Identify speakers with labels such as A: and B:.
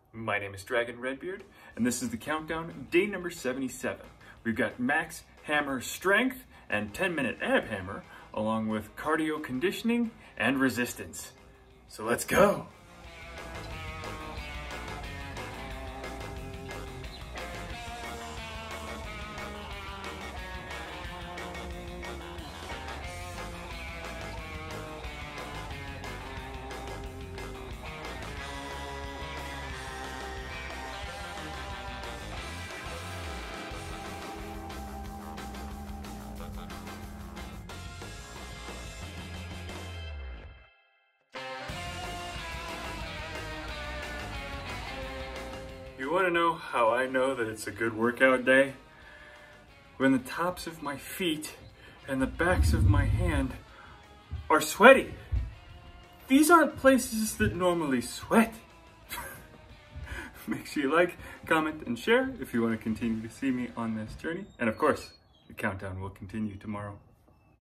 A: My name is Dragon Redbeard, and this is the countdown, day number 77. We've got max hammer strength and 10-minute ab hammer, along with cardio conditioning and resistance. So let's go! You want to know how I know that it's a good workout day? When the tops of my feet and the backs of my hand are sweaty. These aren't places that normally sweat. Make sure you like, comment, and share if you want to continue to see me on this journey. And of course, the countdown will continue tomorrow.